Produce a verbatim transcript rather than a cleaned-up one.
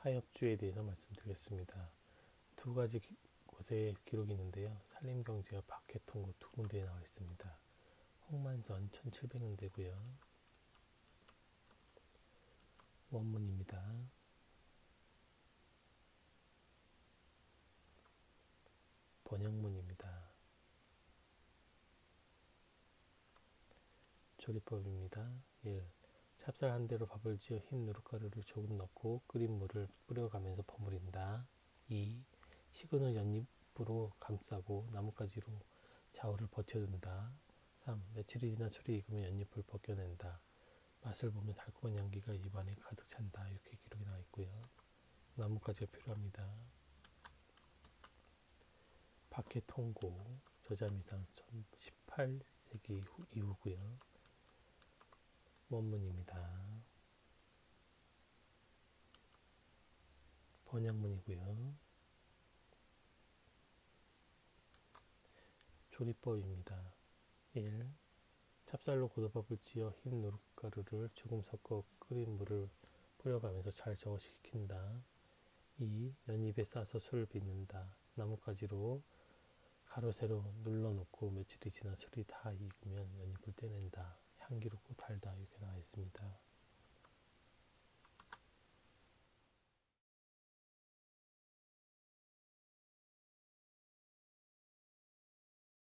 타협주에 대해서 말씀드리겠습니다. 두 가지 기, 곳에 기록이 있는데요. 산림경제와 박해통고 두 군데에 나와 있습니다. 홍만선 천칠백 년대고요. 원문입니다. 번역문입니다. 조리법입니다. 일. 찹쌀 한 대로 밥을 지어 흰 누룩가루를 조금 넣고 끓인 물을 뿌려가면서 버무린다. 이. 식은 후 연잎으로 감싸고 나뭇가지로 좌우를 버텨둔다. 삼. 며칠이 지나 술이 익으면 연잎을 벗겨낸다. 맛을 보면 달콤한 향기가 입안에 가득 찬다. 이렇게 기록이 나와 있고요. 나뭇가지가 필요합니다. 박해통고 저자미상 십팔 세기 이후고요. 원문입니다. 번역문이고요. 조리법입니다. 일. 찹쌀로 고덮밥을 지어 흰 누룩가루를 조금 섞어 끓인 물을 뿌려가면서 잘 저어시킨다. 이. 연잎에 싸서 술을 빚는다. 나뭇가지로 가로 세로 눌러놓고 며칠이 지나 술이 다 익으면 연잎을 떼낸다. 향기롭고 달다. 이렇게 나와 있습니다.